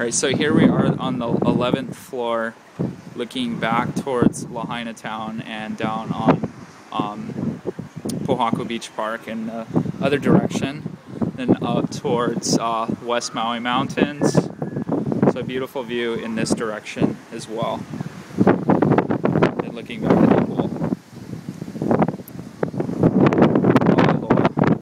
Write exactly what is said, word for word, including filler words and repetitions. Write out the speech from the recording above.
Alright, so here we are on the eleventh floor, looking back towards Lahaina Town and down on um, Pohaku Beach Park in the other direction, and up towards uh, West Maui Mountains. So a beautiful view in this direction as well. And looking back at the pool.